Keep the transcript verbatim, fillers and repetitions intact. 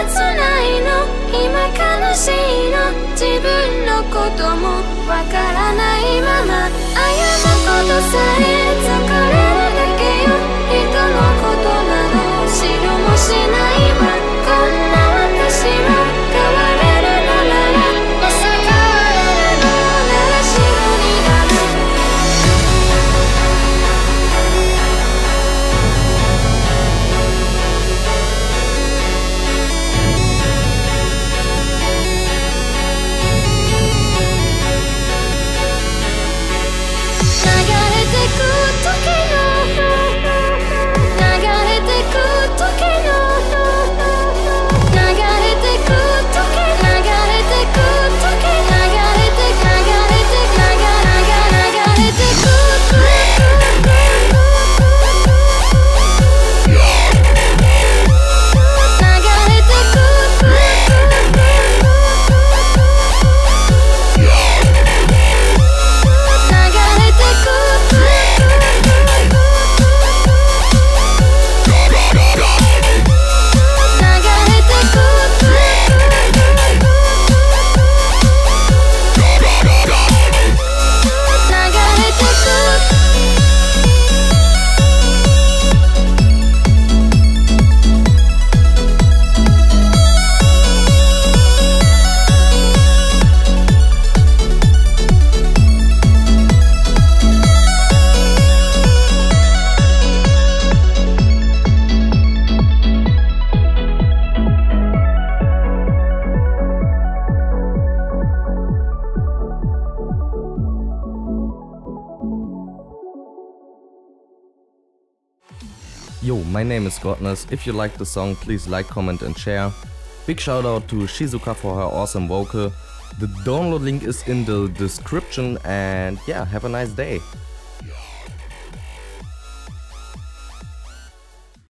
切ないの今悲しいの自分のこともわからないまま謝ることさえ疲れるだけよ人のことなど知るもしないわこんな私は変われるのならまさか変われるのなら白になる流れてく時の流れてく時の流れてく時流れてく時流れて流れて流れて流れてく Yo, my name is Godness. If you like the song, please like, comment and share. Big shout out to Shizuka for her awesome vocal. The download link is in the description and yeah, have a nice day.